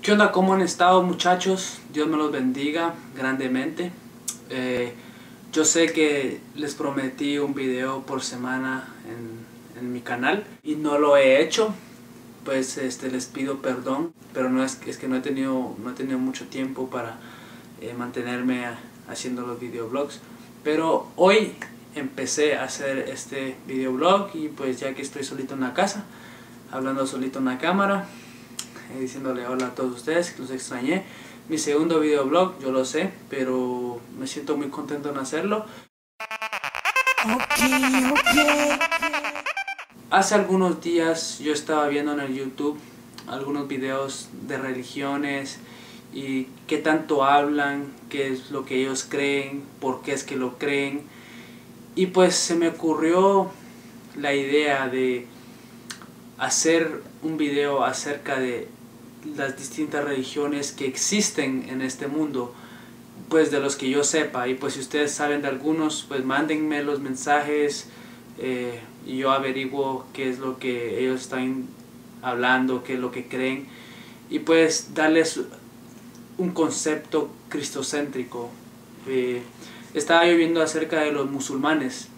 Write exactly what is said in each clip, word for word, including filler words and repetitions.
¿Qué onda? ¿Cómo han estado, muchachos? Dios me los bendiga grandemente. Eh, yo sé que les prometí un video por semana en, en mi canal y no lo he hecho. Pues este, les pido perdón, pero no es, es que no he tenido, no he tenido mucho tiempo para eh, mantenerme haciendo los videoblogs. Pero hoy empecé a hacer este videoblog y pues ya que estoy solito en la casa, hablando solito en la cámara, eh, diciéndole hola a todos ustedes, que los extrañé. Mi segundo videoblog, yo lo sé, pero me siento muy contento en hacerlo. Okay, okay. Hace algunos días yo estaba viendo en el YouTube algunos videos de religiones y qué tanto hablan, qué es lo que ellos creen, por qué es que lo creen. Y pues se me ocurrió la idea de hacer un video acerca de las distintas religiones que existen en este mundo, pues de los que yo sepa. Y pues si ustedes saben de algunos, pues mándenme los mensajes eh, y yo averiguo qué es lo que ellos están hablando, qué es lo que creen, y pues darles un concepto cristocéntrico. Eh, estaba yo viendo acerca de los musulmanes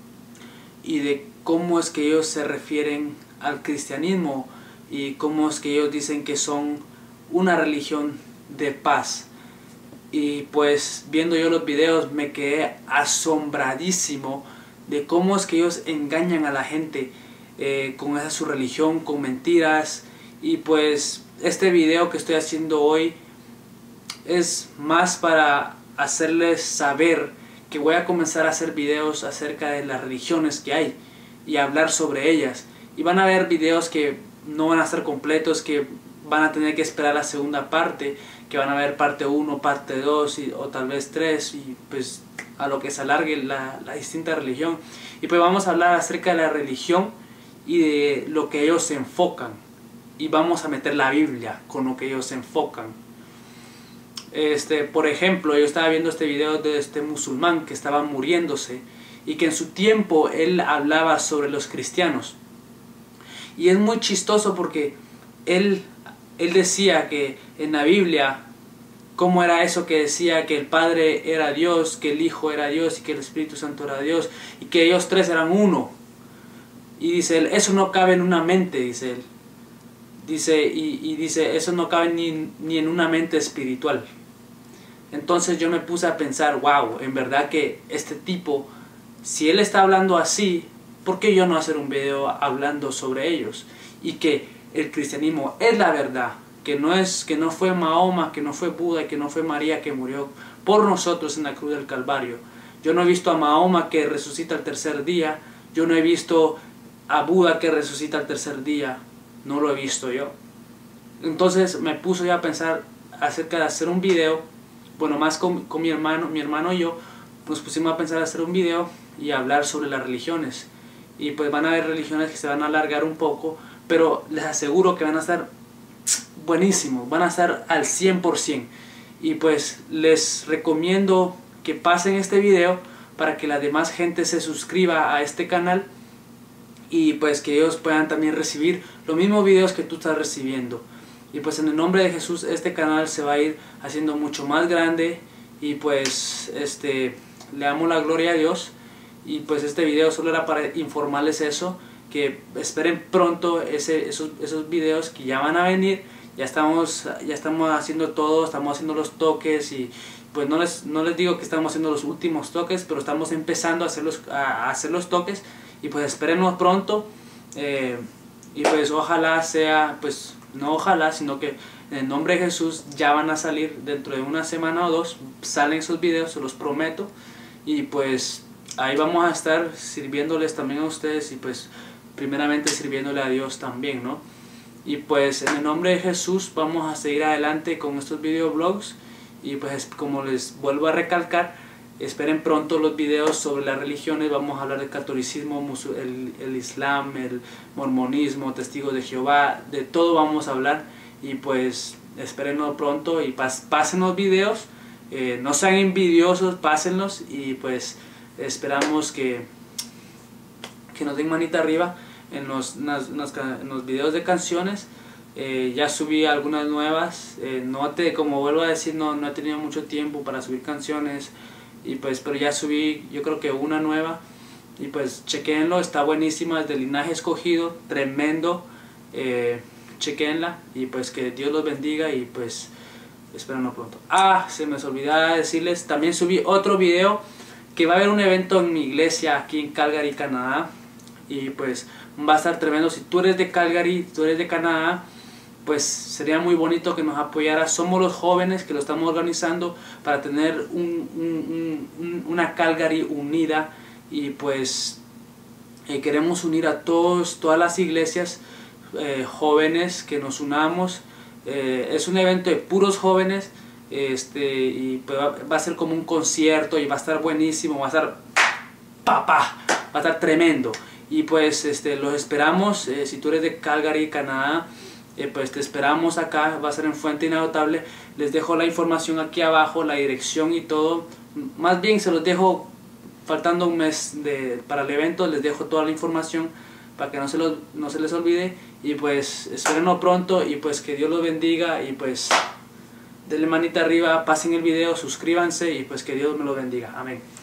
y de cómo es que ellos se refieren al cristianismo y cómo es que ellos dicen que son una religión de paz. Y pues viendo yo los videos me quedé asombradísimo de cómo es que ellos engañan a la gente eh, con esa su religión, con mentiras. Y pues este video que estoy haciendo hoy es más para hacerles saber que voy a comenzar a hacer videos acerca de las religiones que hay y hablar sobre ellas. Y van a haber videos que no van a estar completos, que van a tener que esperar la segunda parte, que van a haber parte uno, parte dos y, o tal vez tres, y pues a lo que se alargue la, la distinta religión. Y pues vamos a hablar acerca de la religión y de lo que ellos se enfocan, y vamos a meter la Biblia con lo que ellos se enfocan. Este, por ejemplo, yo estaba viendo este video de este musulmán que estaba muriéndose y que en su tiempo él hablaba sobre los cristianos. Y es muy chistoso porque él, él decía que en la Biblia, cómo era eso que decía que el Padre era Dios, que el Hijo era Dios y que el Espíritu Santo era Dios y que ellos tres eran uno. Y dice él, eso no cabe en una mente, dice él. Dice, y, y dice, eso no cabe ni, ni en una mente espiritual. Entonces yo me puse a pensar, wow, en verdad que este tipo, si él está hablando así, ¿por qué yo no hacer un video hablando sobre ellos? Y que el cristianismo es la verdad, que no, es, que no fue Mahoma, que no fue Buda, que no fue María que murió por nosotros en la cruz del Calvario. Yo no he visto a Mahoma que resucita al tercer día, yo no he visto a Buda que resucita al tercer día, no lo he visto yo. Entonces me puso ya a pensar acerca de hacer un video, bueno, más con, con mi hermano, mi hermano y yo, nos pusimos a pensar hacer un video y hablar sobre las religiones. Y pues van a haber religiones que se van a alargar un poco, pero les aseguro que van a estar buenísimos, van a estar al cien por ciento. Y pues les recomiendo que pasen este video para que la demás gente se suscriba a este canal y pues que ellos puedan también recibir los mismos videos que tú estás recibiendo. Y pues en el nombre de Jesús este canal se va a ir haciendo mucho más grande y pues este le damos la gloria a Dios. Y pues este video solo era para informarles eso, que esperen pronto ese, esos, esos videos que ya van a venir. Ya estamos, ya estamos haciendo todo, estamos haciendo los toques y pues no les, no les digo que estamos haciendo los últimos toques, pero estamos empezando a hacer los, a hacer los toques y pues espérenos pronto. Eh, y pues ojalá sea, pues no ojalá, sino que en el nombre de Jesús ya van a salir dentro de una semana o dos, salen esos videos, se los prometo. Y pues ahí vamos a estar sirviéndoles también a ustedes y pues primeramente sirviéndole a Dios también, ¿no? Y pues en el nombre de Jesús vamos a seguir adelante con estos videoblogs y pues como les vuelvo a recalcar, esperen pronto los videos sobre las religiones. Vamos a hablar del catolicismo, el, el islam, el mormonismo, testigos de Jehová, de todo vamos a hablar y pues espérenlo pronto y pas, pasen los videos, eh, no sean envidiosos, pásenlos y pues esperamos que, que nos den manita arriba en los, en los, en los videos de canciones. Eh, ya subí algunas nuevas, eh, no te, como vuelvo a decir, no, no he tenido mucho tiempo para subir canciones, y pues, pero ya subí yo creo que una nueva, y pues chequenlo, está buenísima, es de Linaje Escogido, tremendo, eh, chequenla, y pues que Dios los bendiga, y pues espérenlo pronto. Ah, se me olvidaba decirles, también subí otro video, que va a haber un evento en mi iglesia aquí en Calgary, Canadá, y pues va a estar tremendo. Si tú eres de Calgary, tú eres de Canadá, pues sería muy bonito que nos apoyara. Somos los jóvenes que lo estamos organizando para tener un, un, un, una Calgary unida, y pues eh, queremos unir a todos, todas las iglesias eh, jóvenes, que nos unamos. Eh, es un evento de puros jóvenes, este, y pues va, va a ser como un concierto, y va a estar buenísimo, va a estar papá, va a estar tremendo. Y pues este, los esperamos. Eh, si tú eres de Calgary, Canadá, Eh, pues te esperamos acá, va a ser en Fuente Inagotable. Les dejo la información aquí abajo, la dirección y todo. Más bien se los dejo faltando un mes de, para el evento, les dejo toda la información para que no se, los, no se les olvide. Y pues espérenlo pronto, y pues que Dios los bendiga, y pues denle manita arriba, pasen el video, suscríbanse, y pues que Dios me lo bendiga. Amén.